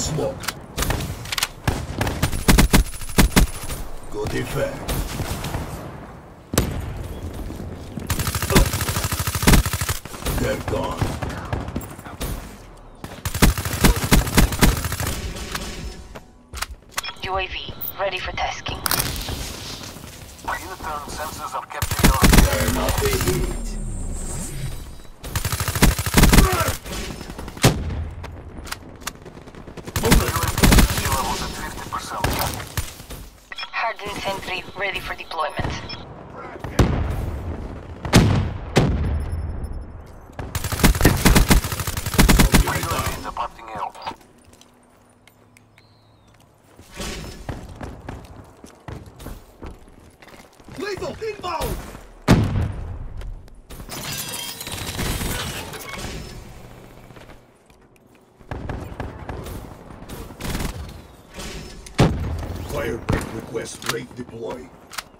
smoke. Good effect. They're gone. UAV, ready for tasking. U-turn sensors are kept in your... They're not the heat. UAV levels at 50%. Hardened sentry, ready for deployment. UAV departing AO. Lethal inbound! Firebreak request rate deploy.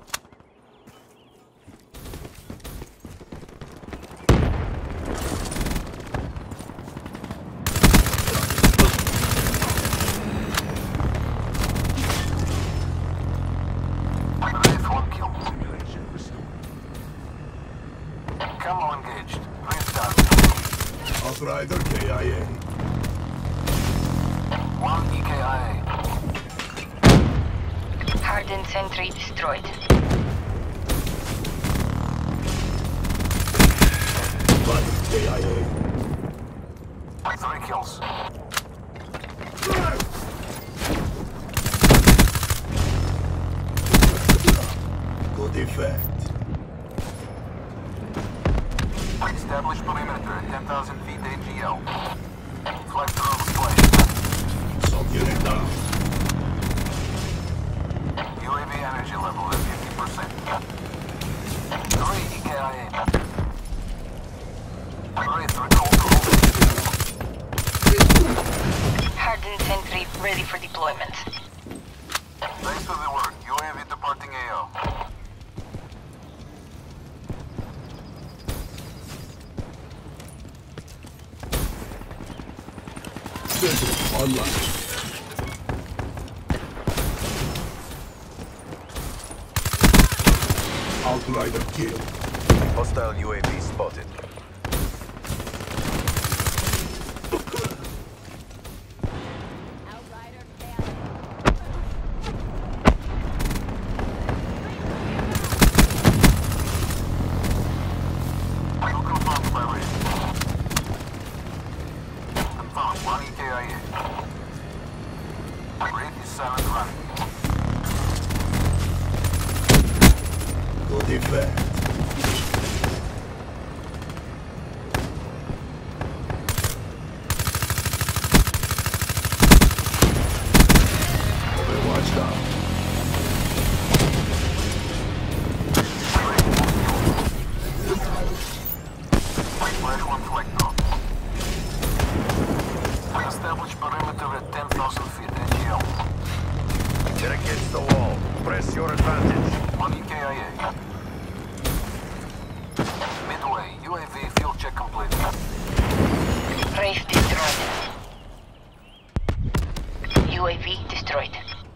Wraith 1 kill. Camo engaged. Wraith down. Outrider KIA. 1 EKIA. Hardened sentry destroyed. Body KIA. 3 kills. Good effect. Establish perimeter at 10,000 feet AGL. Flight drones placed. So get it down. UAV energy level at 50%. 3 EKIA. Wraith recall call. Hardened sentry, ready for deployment. Thanks for the work. UAV departing AO. Sensor online. Outrider kill. Hostile UAV spotted. Kill confirmed by Wraith. Confirmed. 1 EKIA. Wraith is silent running. Good effect. Overwatch down. Flash 1 flag drop. Establish perimeter at 10,000 feet AGL. Get against the wall. Press your advantage. 1 EKIA. Midway. UAV field check complete. Wraith destroyed. UAV destroyed.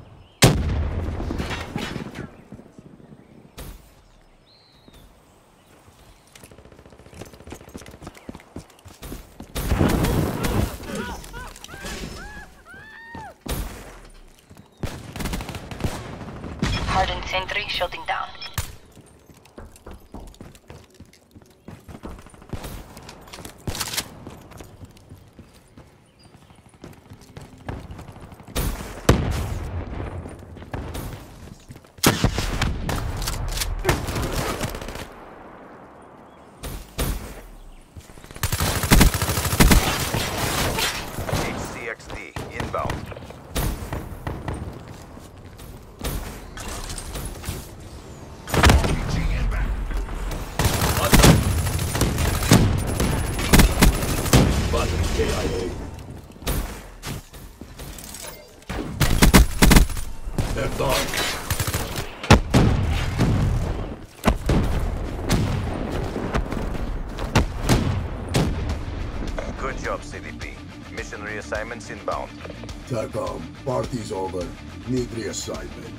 Hardened sentry shutting down. HCXD inbound. Body KIA. They're done. Good job, CVP. Mission reassignments inbound. TACOM, party's over. Need reassignment.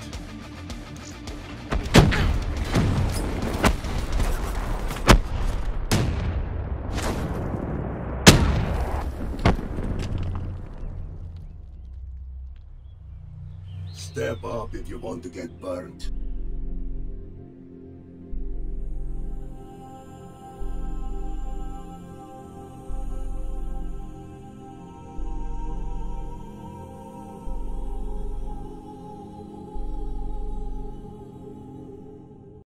Step up if you want to get burnt.